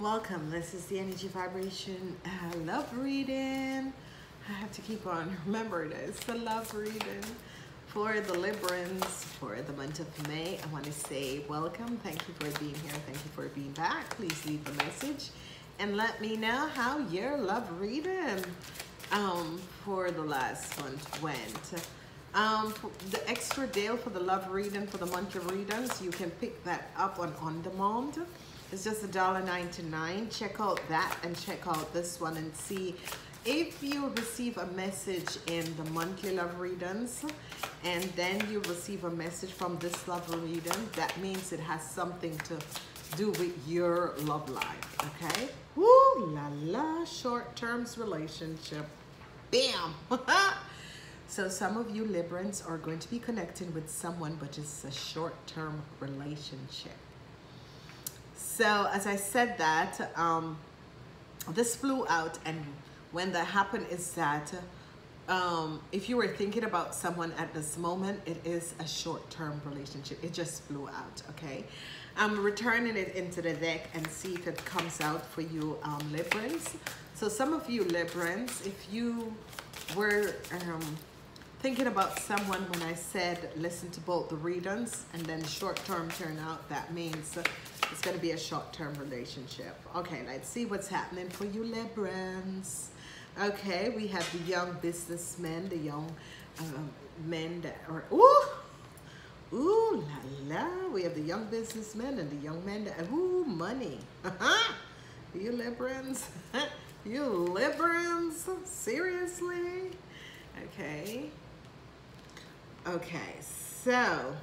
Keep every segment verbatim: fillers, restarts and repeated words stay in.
Welcome. This is the energy vibration uh, love reading. I have to keep on remember this. The love reading for the Librans for the month of May. I want to say welcome. Thank you for being here. Thank you for being back. Please leave a message and let me know how your love reading um, for the last month went. Um, the extra deal for the love reading for the monthly readings, you can pick that up on on demand. It's just a dollar ninety-nine. Check out that and check out this one and see if you receive a message in the monthly love readings and then you receive a message from this love reading. That means it has something to do with your love life. Okay. Woo la la. Short terms relationship. Bam. So some of you Librans are going to be connecting with someone, but it's a short-term relationship. So as I said that, um, this flew out, and when that happened is that um, if you were thinking about someone at this moment, it is a short-term relationship. It just flew out, okay? I'm returning it into the deck and see if it comes out for you um, Librans. So some of you Librans, if you were um, thinking about someone when I said listen to both the readings and then short-term turn out, that means it's going to be a short-term relationship. Okay, let's see what's happening for you Librans. Okay, we have the young businessmen, the young um, men that are, ooh, ooh la la. We have the young businessmen and the young men that, ooh, money. You Librans, you Librans, seriously? Okay. Okay, so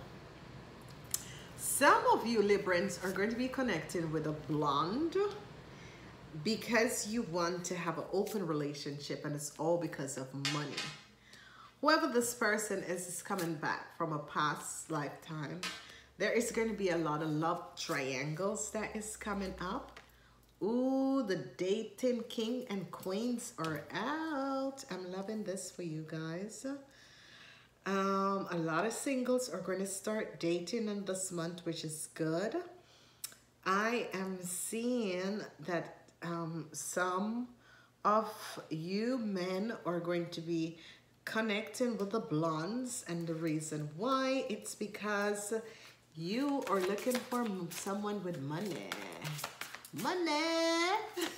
some of you Librans are going to be connecting with a blonde because you want to have an open relationship, and it's all because of money. Whoever this person is is coming back from a past lifetime. There is going to be a lot of love triangles that is coming up. Ooh, the dating king and queens are out. I'm loving this for you guys. Um, a lot of singles are going to start dating in this month, which is good. I am seeing that um, some of you men are going to be connecting with the blondes, and the reason why, it's because you are looking for someone with money. Money!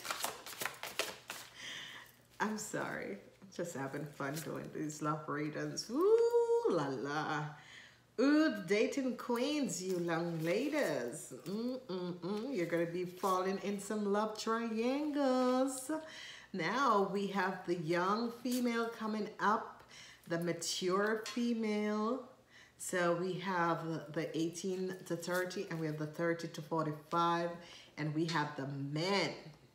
I'm sorry. I'm just having fun doing these love readings. Ooh la la. Ooh, the dating queens, you young ladies. Mm, mm, mm. You're going to be falling in some love triangles. Now we have the young female coming up, the mature female. So we have the eighteen to thirty, and we have the thirty to forty-five, and we have the men.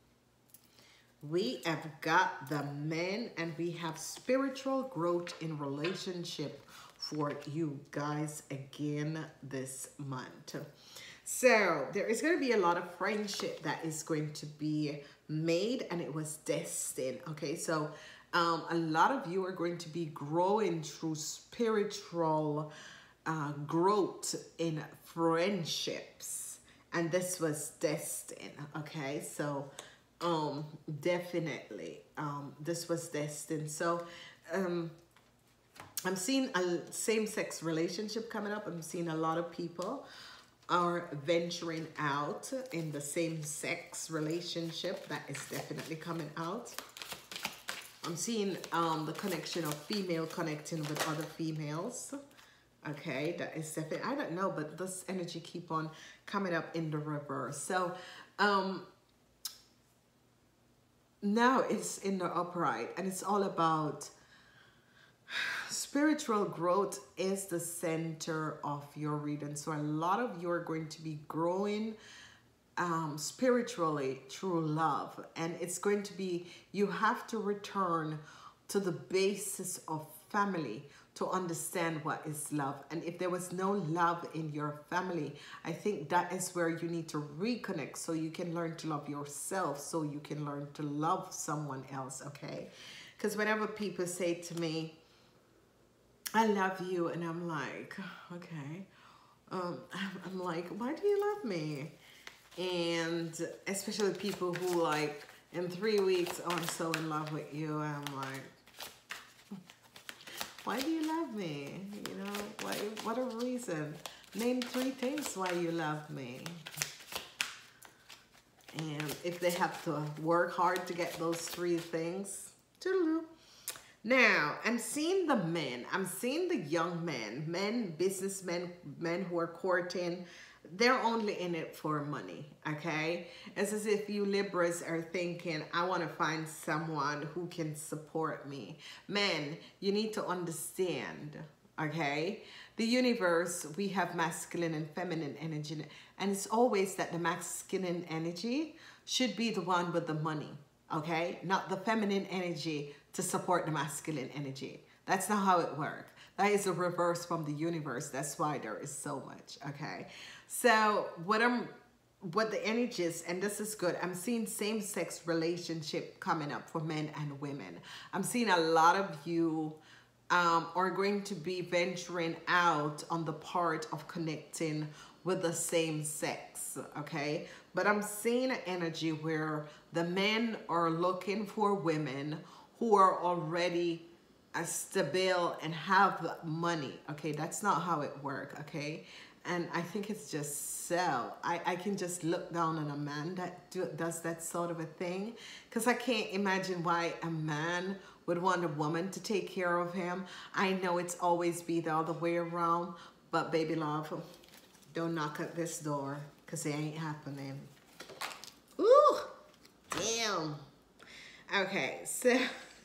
We have got the men, and we have spiritual growth in relationship for you guys again this month. So there is going to be a lot of friendship that is going to be made, and it was destined. Okay, so um, a lot of you are going to be growing through spiritual uh, growth in friendships, and this was destined. Okay, so um, definitely um, this was destined. So um, I'm seeing a same-sex relationship coming up. I'm seeing a lot of people are venturing out in the same-sex relationship. That is definitely coming out. I'm seeing um, the connection of female connecting with other females. Okay, that is definitely, I don't know, but this energy keep on coming up in the reverse. So um, now it's in the upright, and it's all about spiritual growth is the center of your reading. So a lot of you are going to be growing um, spiritually through love. And it's going to be, you have to return to the basis of family to understand what is love. And if there was no love in your family, I think that is where you need to reconnect so you can learn to love yourself, so you can learn to love someone else, okay? Because whenever people say to me, I love you, and I'm like, okay. Um, I'm like, why do you love me? And especially people who like, in three weeks, oh, I'm so in love with you. I'm like, why do you love me? You know, why, what a reason. Name three things why you love me. And if they have to work hard to get those three things, toodaloo. Now, I'm seeing the men. I'm seeing the young men, men, businessmen, men who are courting. They're only in it for money, okay? It's as if you Libras are thinking, I want to find someone who can support me. Men, you need to understand, okay? The universe, we have masculine and feminine energy, and it's always that the masculine energy should be the one with the money, okay? Not the feminine energy to support the masculine energy. That's not how it works. That is a reverse from the universe. That's why there is so much, okay? So what I'm, what the energy is, and this is good, I'm seeing same-sex relationship coming up for men and women. I'm seeing a lot of you um, are going to be venturing out on the part of connecting with the same sex, okay? But I'm seeing an energy where the men are looking for women who are already uh, stable and have money, okay? That's not how it works, okay? And I think it's just so, I, I can just look down on a man that do, does that sort of a thing, because I can't imagine why a man would want a woman to take care of him. I know it's always be the other way around, but baby love, don't knock at this door, because it ain't happening. Ooh, damn. Okay, so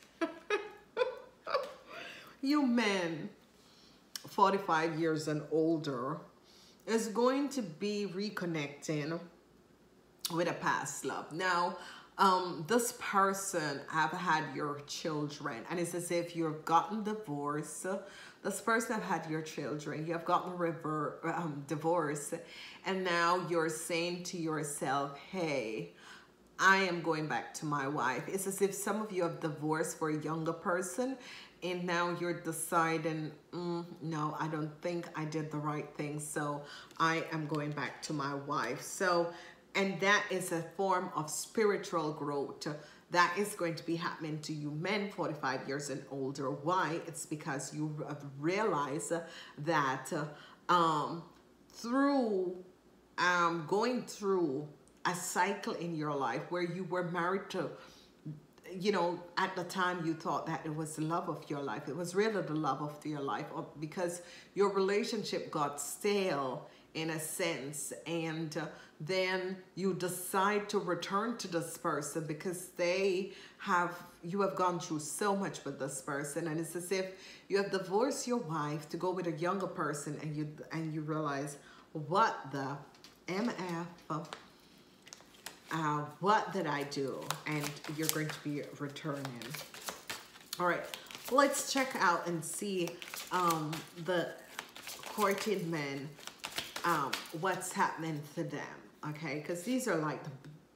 you men forty-five years and older is going to be reconnecting with a past love. Now, um, this person have had your children, and it's as if you've gotten divorced. This person have had your children. You have gotten a rever um, divorce, and now you're saying to yourself, hey, I am going back to my wife. It's as if some of you have divorced for a younger person, and now you're deciding, mm, no, I don't think I did the right thing, so I am going back to my wife. So, and that is a form of spiritual growth that is going to be happening to you men forty-five years and older. Why? It's because you realize that um, through um, going through a cycle in your life where you were married to, you know, at the time you thought that it was the love of your life. It was really the love of your life, or because your relationship got stale in a sense, and uh, then you decide to return to this person because they have, you have gone through so much with this person, and it's as if you have divorced your wife to go with a younger person, and you and you realize, what the M F? Uh, what did I do? And you're going to be returning. All right, let's check out and see um, the courted men, um, what's happening to them, okay? Because these are like,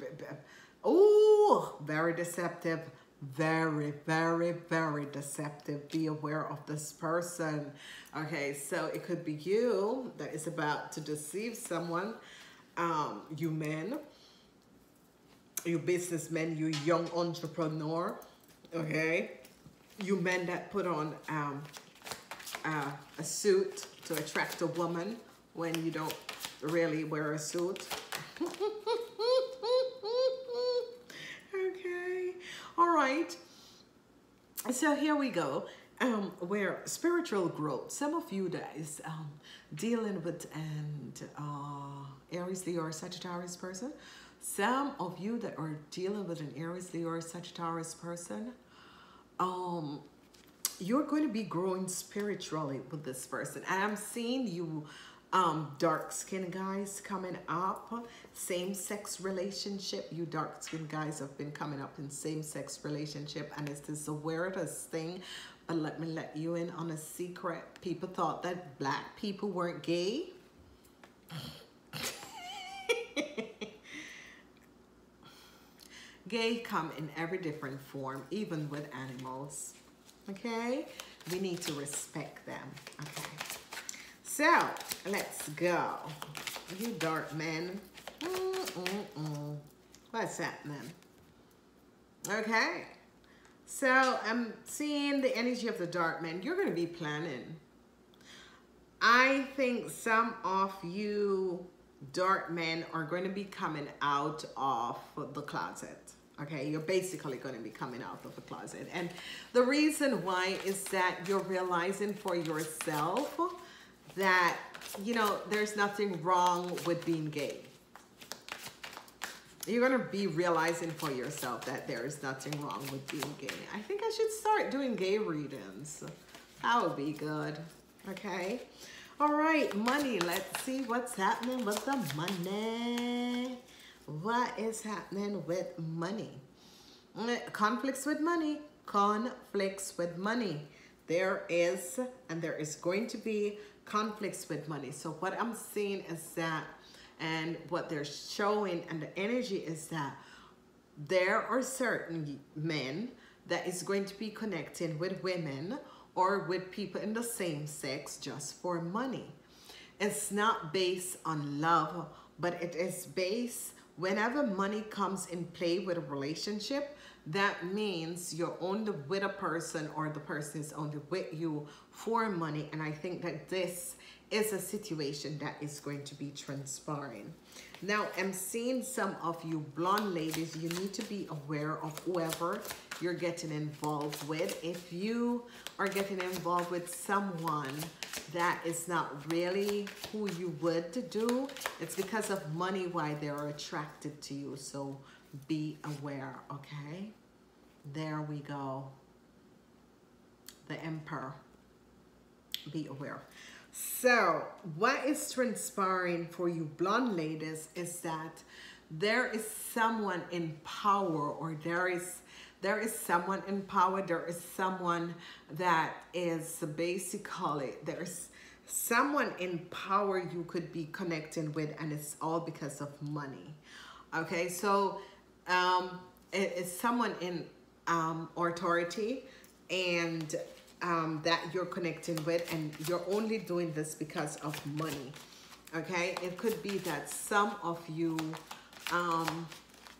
oh, very deceptive, very, very, very deceptive. Be aware of this person, okay? So it could be you that is about to deceive someone, um, you men, you businessmen, you young entrepreneur, okay? You men that put on um, uh, a suit to attract a woman when you don't really wear a suit. Okay, all right. So here we go. Um, where spiritual growth, some of you that is um, dealing with an uh, Aries, Leo, or Sagittarius person, some of you that are dealing with an Aries, Leo, or Sagittarius person, um, you're going to be growing spiritually with this person. And I'm seeing you um, dark-skinned guys coming up, same-sex relationship. You dark-skinned guys have been coming up in same-sex relationship, and it's this the weirdest thing. But let me let you in on a secret. People thought that black people weren't gay. Gay come in every different form, even with animals, okay? We need to respect them, okay? So, let's go. You dark men, mm, Mm-mm-mm. What's happening? Okay. So I'm seeing the energy of the dark man. You're going to be planning. I think some of you dark men are going to be coming out of the closet. Okay, you're basically going to be coming out of the closet. And the reason why is that you're realizing for yourself that, you know, there's nothing wrong with being gay. You're going to be realizing for yourself that there is nothing wrong with being gay. I think I should start doing gay readings. That would be good. Okay. All right. Money. Let's see what's happening with the money. What is happening with money? Conflicts with money. Conflicts with money. There is, and there is going to be conflicts with money. So what I'm seeing is that, and what they're showing and the energy is that there are certain men that is going to be connecting with women or with people in the same sex just for money. It's not based on love, but it is based, whenever money comes in play with a relationship, that means you're only with a person or the person is only with you for money. And I think that this is a situation that is going to be transpiring. Now, I'm seeing some of you blonde ladies, you need to be aware of whoever you're getting involved with. If you are getting involved with someone that is not really who you would do, it's because of money why they're attracted to you. So be aware, okay? There we go. The Emperor. Be aware. So what is transpiring for you blonde ladies is that there is someone in power, or there is there is someone in power. There is someone that is basically, there's someone in power you could be connecting with, and it's all because of money. Okay, so um, it, it's someone in um, authority, and Um, that you're connecting with, and you're only doing this because of money. Okay, it could be that some of you um,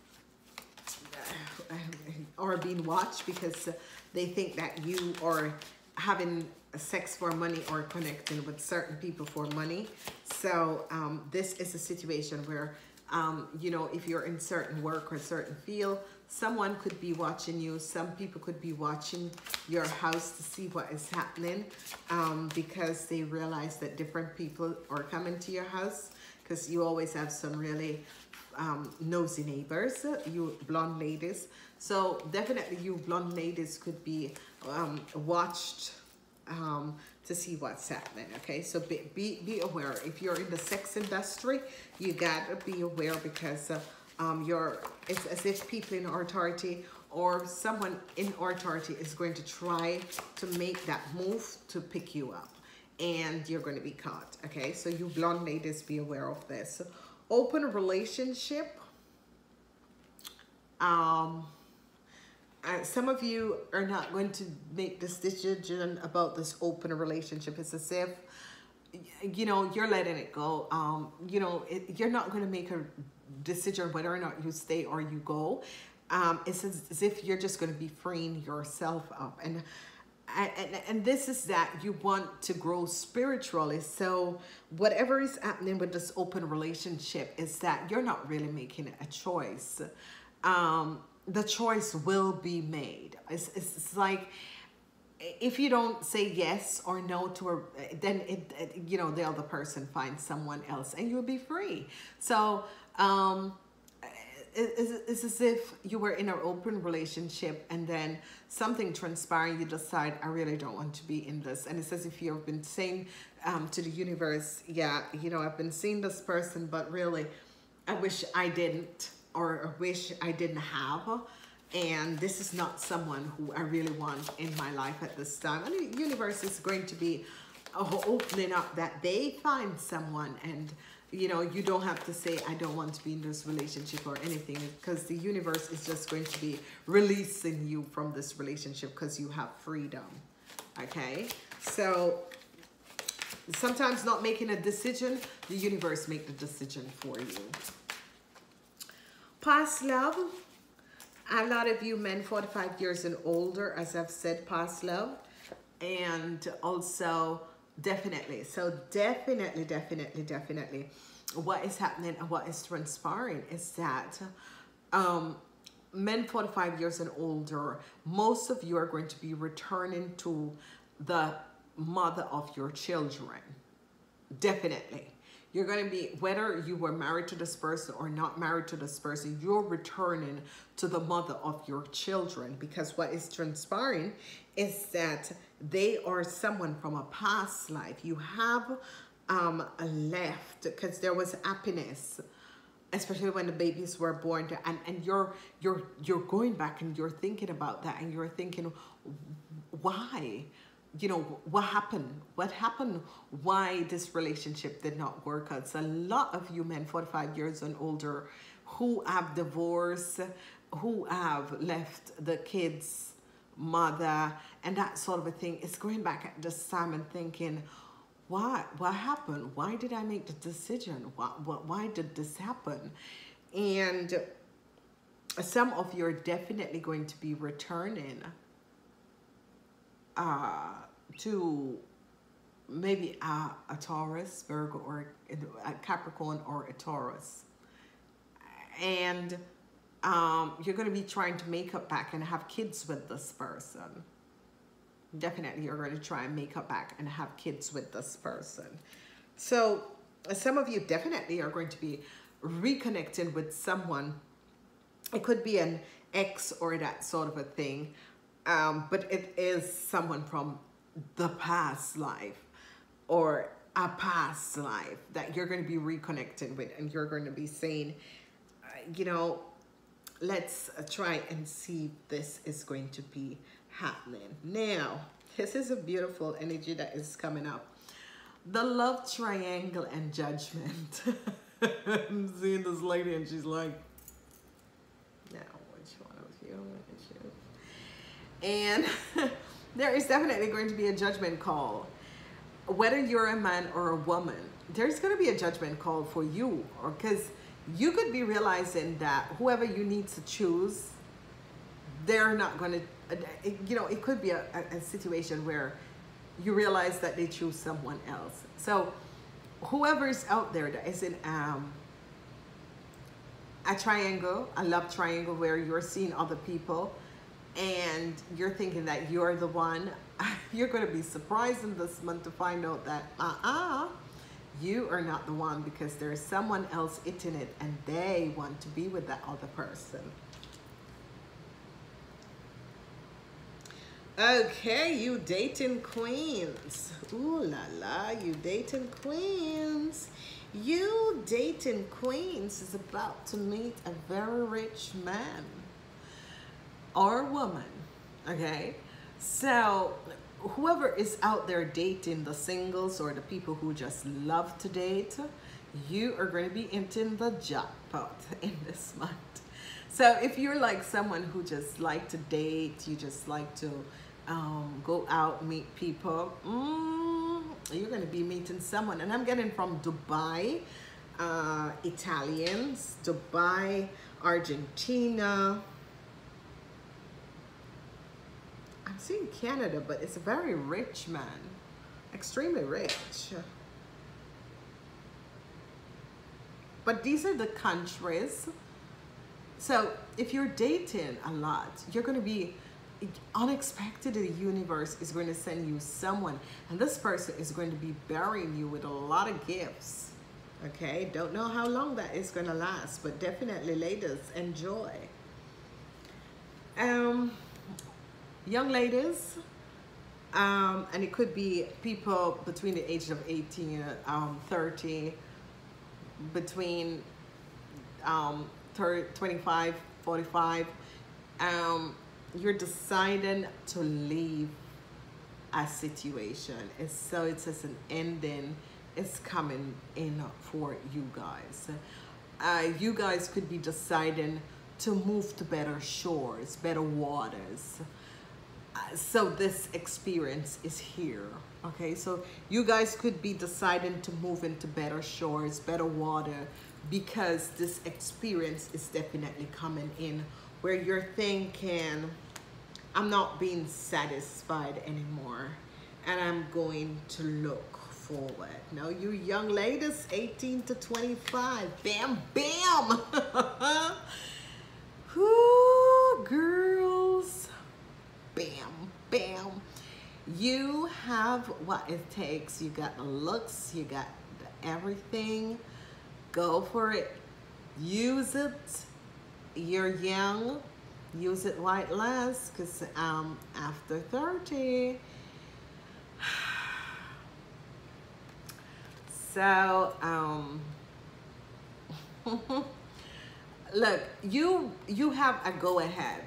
are being watched because they think that you are having sex for money or connecting with certain people for money. So um, this is a situation where um, you know, if you're in certain work or certain field, someone could be watching you. Some people could be watching your house to see what is happening um, because they realize that different people are coming to your house, because you always have some really um, nosy neighbors, you blonde ladies. So definitely you blonde ladies could be um, watched um, to see what's happening. Okay, so be, be, be aware. If you're in the sex industry, you gotta be aware, because uh, Um, you're, it's as if people in authority or someone in authority is going to try to make that move to pick you up, and you're going to be caught. Okay, so you blonde ladies, be aware of this. Open relationship. Um, uh, some of you are not going to make this decision about this open relationship. It's as if, you know, you're letting it go. Um, you know, it, you're not going to make a decision whether or not you stay or you go. Um, it's as, as if you're just going to be freeing yourself up, and, and and this is that you want to grow spiritually. So whatever is happening with this open relationship is that you're not really making a choice. Um, the choice will be made. It's, it's, it's like, if you don't say yes or no to a, then it, it you know, the other person finds someone else and you'll be free. So um, it's, it's as if you were in an open relationship and then something transpired, you decide, I really don't want to be in this. And it's as if you've been saying um, to the universe, yeah, you know, I've been seeing this person, but really, I wish I didn't, or I wish I didn't have. And this is not someone who I really want in my life at this time. And the universe is going to be opening up that they find someone, and you know, you don't have to say, I don't want to be in this relationship or anything, because the universe is just going to be releasing you from this relationship because you have freedom. Okay, so sometimes not making a decision, the universe make the decision for you. Past love. A lot of you men forty-five years and older, as I've said, past love. And also, definitely, so definitely, definitely, definitely, what is happening and what is transpiring is that um, men forty-five years and older, most of you are going to be returning to the mother of your children. Definitely. You're going to be, whether you were married to this person or not married to this person, you're returning to the mother of your children, because what is transpiring is that they are someone from a past life. You have um, left because there was happiness, especially when the babies were born, and, and you're, you're, you're going back and you're thinking about that, and you're thinking, why? You know, what happened? What happened? Why this relationship did not work out? So a lot of you men forty-five years and older who have divorced, who have left the kids' mother and that sort of a thing, is going back at this time and thinking, why? What happened? Why did I make the decision? Why, why, why did this happen? And some of you are definitely going to be returning Uh, to maybe a, a Taurus, Virgo, or a Capricorn, or a Taurus. And um, you're going to be trying to make up back and have kids with this person. Definitely you're going to try and make up back and have kids with this person. So some of you definitely are going to be reconnecting with someone. It could be an ex or that sort of a thing. Um, but it is someone from the past life or a past life that you're going to be reconnecting with, and you're going to be saying, uh, you know, let's uh, try and see if this is going to be happening. Now, this is a beautiful energy that is coming up. The love triangle and judgment. I'm seeing this lady and she's like, now, which one of you? Which you? And there is definitely going to be a judgment call. Whether you're a man or a woman, there's going to be a judgment call for you, or because you could be realizing that whoever you need to choose, they're not going to, you know, it could be a, a, a situation where you realize that they choose someone else. So whoever's out there that is in um, a triangle, a love triangle, where you're seeing other people, and you're thinking that you're the one, you're going to be surprised in this month to find out that, uh-uh, you are not the one, because there's someone else hitting it and they want to be with that other person. Okay, you dating queens. Ooh la la, you dating queens. You dating queens is about to meet a very rich man or woman, okay? So whoever is out there dating the singles or the people who just love to date, you are going to be into the jackpot in this month. So if you're like someone who just like to date, you just like to um, go out, meet people, mm, you're going to be meeting someone. And I'm getting from Dubai, uh, Italians, Dubai, Argentina. I'm seeing Canada, but it's a very rich man, extremely rich. But these are the countries. So if you're dating a lot, you're going to be unexpectedly, the universe is going to send you someone, and this person is going to be burying you with a lot of gifts. Okay, don't know how long that is going to last, but definitely, ladies, enjoy. Um. Young ladies, um, and it could be people between the ages of eighteen and um, thirty, between um, twenty-five, forty-five, um, you're deciding to leave a situation. It's, so it's just an ending is coming in for you guys. Uh, you guys could be deciding to move to better shores, better waters. So this experience is here, okay? So you guys could be deciding to move into better shores, better water, because this experience is definitely coming in where you're thinking, I'm not being satisfied anymore, and I'm going to look forward. Now, you young ladies, eighteen to twenty-five, bam, bam. Whoo, girls, bam, bam. You have what it takes. You got the looks, you got the everything. Go for it. Use it. You're young. Use it while it lasts, because um, after thirty. So, um, look, you you have a go ahead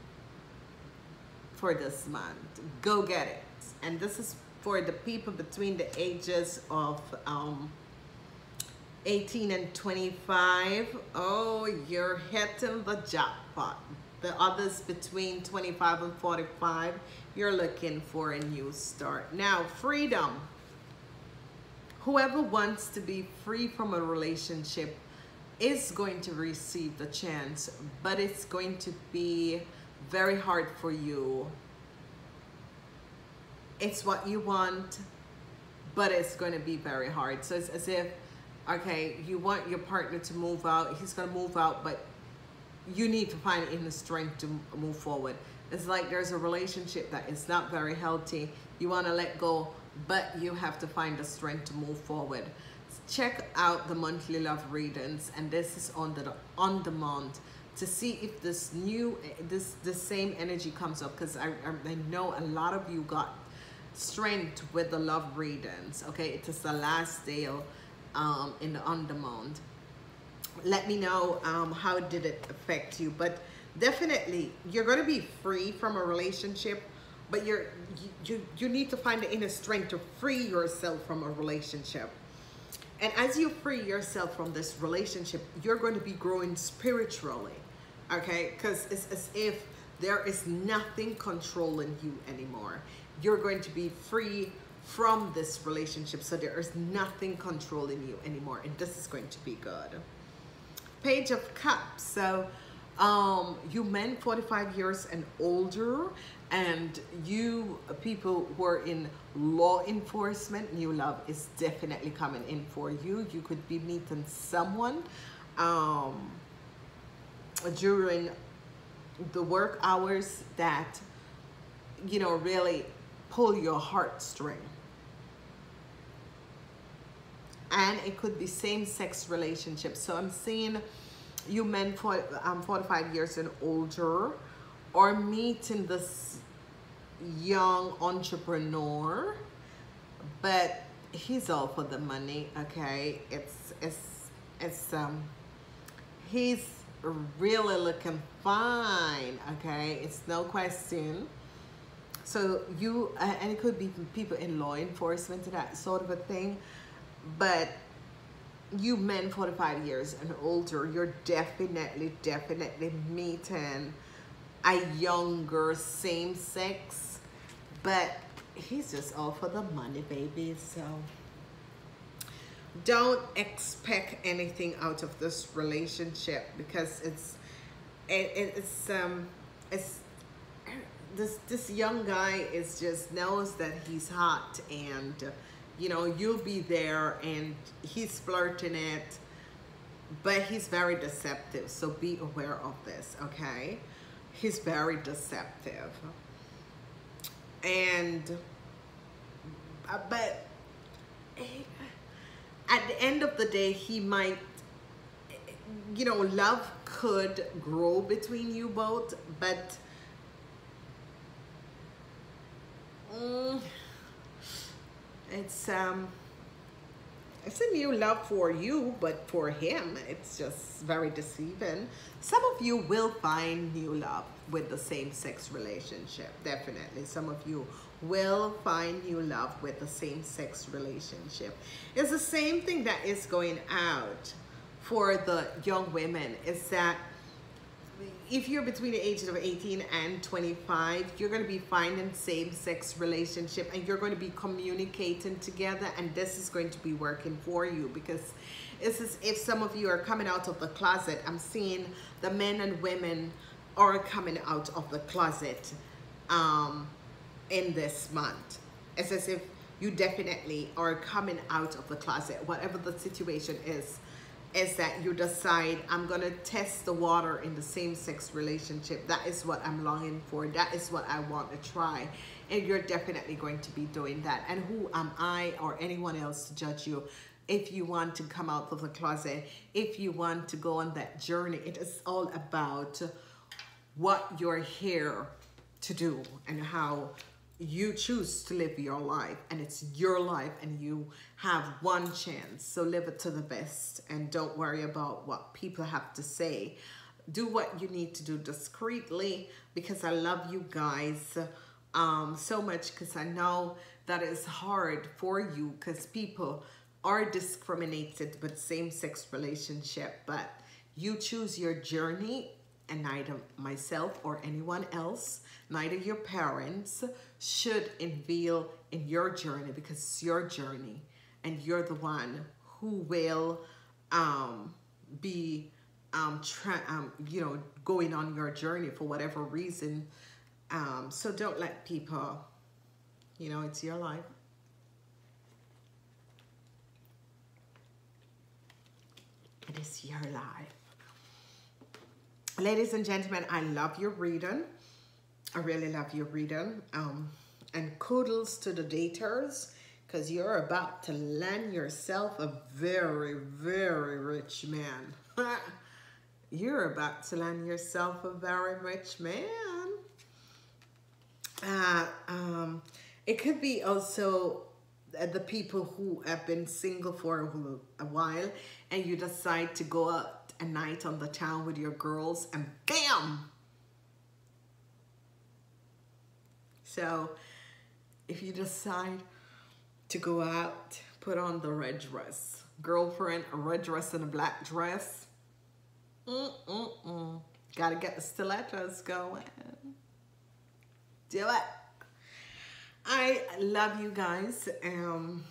for this month. Go get it. And this is for the people between the ages of um, eighteen and twenty-five. Oh, you're hitting the jackpot. The others between twenty-five and forty-five, you're looking for a new start. Now, freedom. Whoever wants to be free from a relationship is going to receive the chance, but it's going to be very hard for you. It's what you want, but it's going to be very hard. So it's as if, okay, you want your partner to move out. He's going to move out, but you need to find in the strength to move forward. It's like there's a relationship that is not very healthy. You want to let go, but you have to find the strength to move forward. Check out the monthly love readings, and this is on the on demand to see if this new this the same energy comes up, because I, I I know a lot of you got strength with the love readings. Okay, it is the last day um in the on demand. Let me know um how did it affect you, but definitely you're going to be free from a relationship, but you're you, you you need to find the inner strength to free yourself from a relationship. And as you free yourself from this relationship, you're going to be growing spiritually, okay? Because it's as if there is nothing controlling you anymore. You're going to be free from this relationship, so there is nothing controlling you anymore, and this is going to be good. Page of Cups. So um you men forty-five years and older, and you people who are in law enforcement, new love is definitely coming in for you. You could be meeting someone um during the work hours that, you know, really pull your heartstring. And it could be same-sex relationships. So I'm seeing you men for um, forty-five years and older, or meeting this young entrepreneur, but he's all for the money. Okay, it's it's it's um he's really looking fine. Okay, it's no question. So you uh, and it could be people in law enforcement, that sort of a thing. But you men forty-five years and older, you're definitely, definitely meeting a younger same sex, but he's just all for the money, baby. So don't expect anything out of this relationship, because it's it, it's um it's this this young guy is just knows that he's hot, and you know, you'll be there, and he's flirting it, but he's very deceptive. So be aware of this, okay? He's very deceptive. And, uh, but at the end of the day, he might, you know, love could grow between you both, but mm, It's um, it's a new love for you, but for him, it's just very deceiving. Some of you will find new love with the same-sex relationship, definitely. Some of you will find new love with the same-sex relationship. It's the same thing that is going out for the young women, is that if you're between the ages of eighteen and twenty-five, you're going to be finding same-sex relationship, and you're going to be communicating together, and this is going to be working for you, because it's as if some of you are coming out of the closet. I'm seeing the men and women are coming out of the closet um, in this month. It's as if you definitely are coming out of the closet, whatever the situation is. Is that you decide, I'm gonna test the water in the same-sex relationship. That is what I'm longing for. That is what I want to try. And you're definitely going to be doing that. And who am I or anyone else to judge you? If you want to come out of the closet, if you want to go on that journey, it is all about what you're here to do and how you choose to live your life, and it's your life, and you have one chance, so live it to the best, and don't worry about what people have to say. Do what you need to do discreetly, because I love you guys um so much, because I know that it's hard for you, because people are discriminated with same-sex relationship, but you choose your journey, and neither myself or anyone else, neither your parents, should unveil in your journey, because it's your journey, and you're the one who will um, be, um, tra um, you know, going on your journey for whatever reason. Um, so don't let people, you know, it's your life. It is your life. Ladies and gentlemen, I love your reading. I really love your reading. Um, and kudos to the daters, because you're about to land yourself a very, very rich man. You're about to land yourself a very rich man. Uh, um, it could be also the people who have been single for a, a while, and you decide to go out a night on the town with your girls, and bam! So if you decide to go out, put on the red dress. Girlfriend, a red dress and a black dress. Mm-mm-mm. Gotta get the stilettos going. Do it. I love you guys. Um,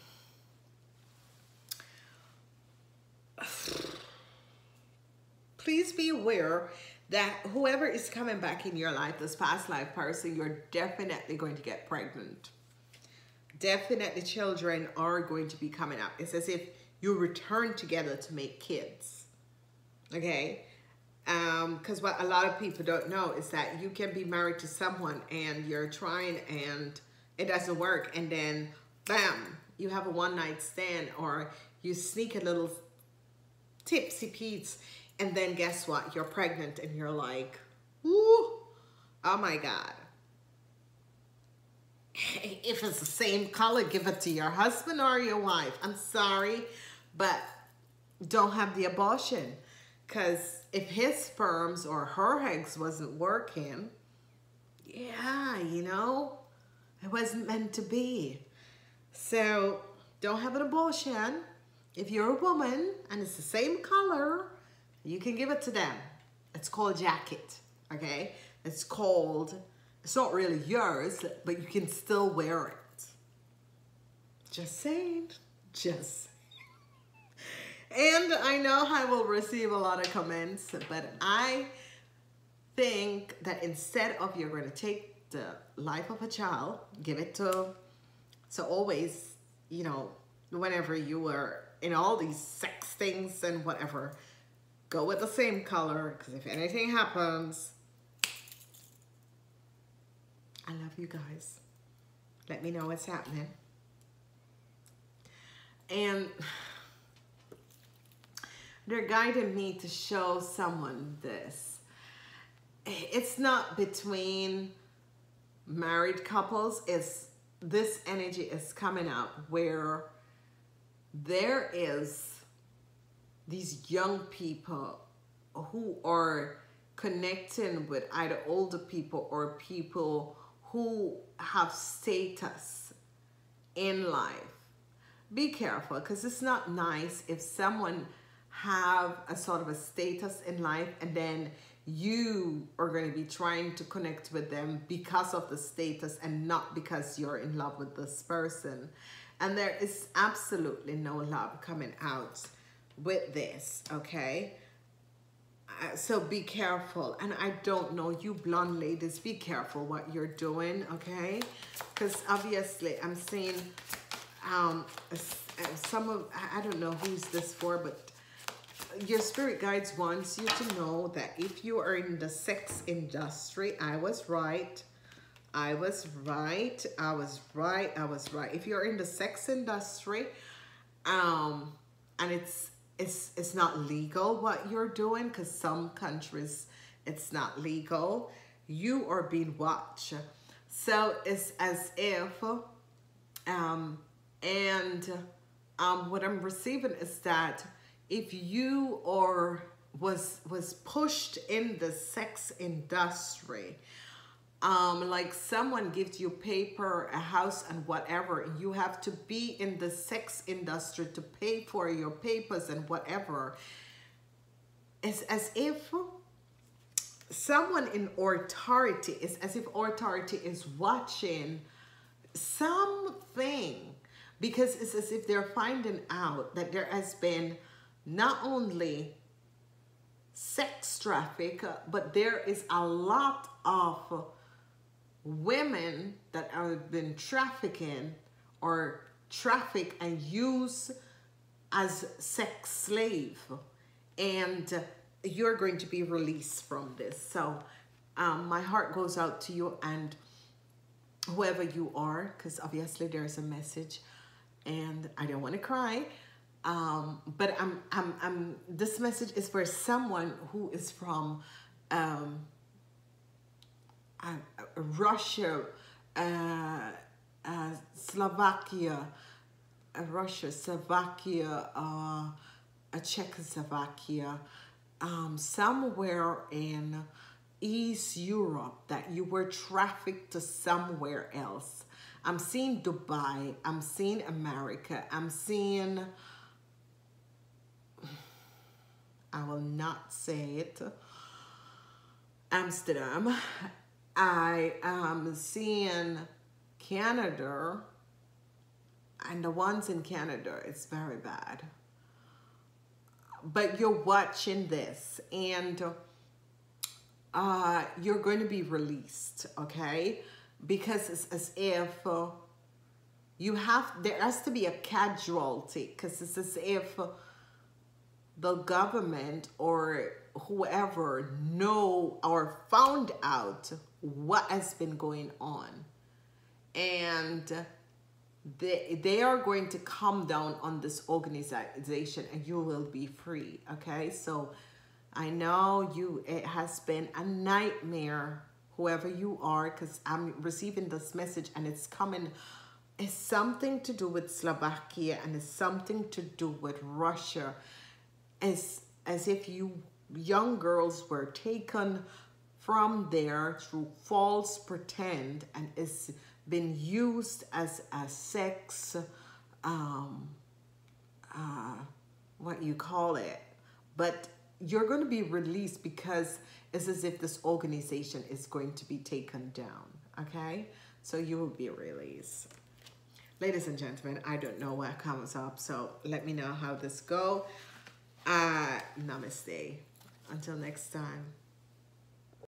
please be aware that whoever is coming back in your life, this past life person, you're definitely going to get pregnant. Definitely children are going to be coming up. It's as if you return together to make kids. Okay? Um, because what a lot of people don't know is that you can be married to someone and you're trying and it doesn't work, and then bam, you have a one-night stand, or you sneak a little tipsy Pete's, and then guess what? You're pregnant, and you're like, ooh, oh my God. If it's the same color, give it to your husband or your wife. I'm sorry, but don't have the abortion. Because if his sperms or her eggs wasn't working, yeah, you know, it wasn't meant to be. So don't have an abortion. If you're a woman and it's the same color, you can give it to them. It's called jacket, okay? It's called, it's not really yours, but you can still wear it. Just saying, just saying. And I know I will receive a lot of comments, but I think that instead of you're going to take the life of a child, give it to, so always, you know, whenever you were in all these sex things and whatever, go with the same color, because if anything happens, I love you guys. Let me know what's happening. And they're guiding me to show someone this. It's not between married couples. It's this energy is coming up where there is these young people who are connecting with either older people or people who have status in life. Be careful, because it's not nice if someone have a sort of a status in life and then you are going to be trying to connect with them because of the status and not because you're in love with this person. And there is absolutely no love coming out with this, okay? Uh, so be careful. And I don't know, you blonde ladies, be careful what you're doing, okay? Because obviously I'm seeing um, some of, I don't know who's this for, but your spirit guides wants you to know that if you are in the sex industry, I was right. I was right. I was right. I was right. If you're in the sex industry, um, and it's it's it's not legal what you're doing, because some countries it's not legal, you are being watched. So it's as if, um, and um, what I'm receiving is that if you or was was pushed in the sex industry, um, like someone gives you paper, a house, and whatever, you have to be in the sex industry to pay for your papers and whatever. It's as if someone in authority, it's as if authority is watching something, because it's as if they're finding out that there has been not only sex traffic, but there is a lot of women that have been trafficking or trafficked and used as sex slave, and you're going to be released from this. So um, my heart goes out to you and whoever you are, because obviously there's a message and I don't want to cry. Um, but I'm, I'm, I'm, this message is for someone who is from um, uh, Russia, uh, uh, Slovakia, uh, Russia, Slovakia, uh, uh, Czechoslovakia, um, somewhere in East Europe, that you were trafficked to somewhere else. I'm seeing Dubai, I'm seeing America, I'm seeing, I will not say it, Amsterdam. I am seeing Canada, and the ones in Canada, it's very bad. But you're watching this, and uh, you're going to be released, okay? Because it's as if uh, you have, there has to be a casualty, because it's as if the government or whoever know or found out what has been going on, and they, they are going to come down on this organization and you will be free, okay? So I know you, it has been a nightmare, whoever you are, because I'm receiving this message and it's coming, it's something to do with Slovakia and it's something to do with Russia. It's as if you young girls were taken from there through false pretend, and it's been used as a sex, um, uh, what you call it. But you're going to be released because it's as if this organization is going to be taken down, okay? So you will be released. Ladies and gentlemen, I don't know what comes up, so let me know how this goes. Uh, namaste. Until next time.